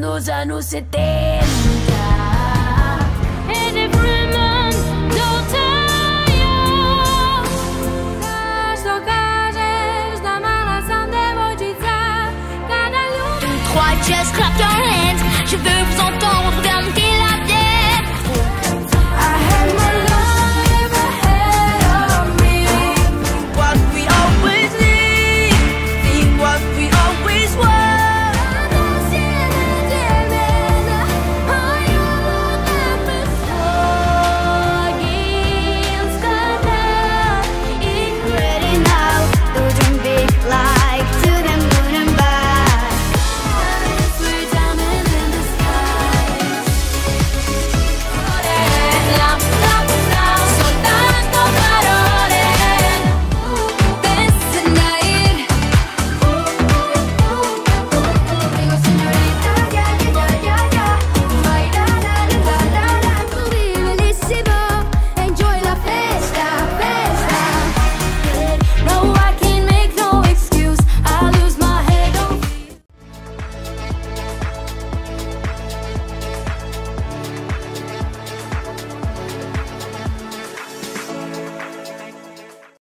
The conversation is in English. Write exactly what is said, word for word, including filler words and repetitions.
nos anos setenta. E de Freeman dotają. Każdokażesz na malasan de Wojcica. Trois, just clap your hands. Je veux vous entendre vers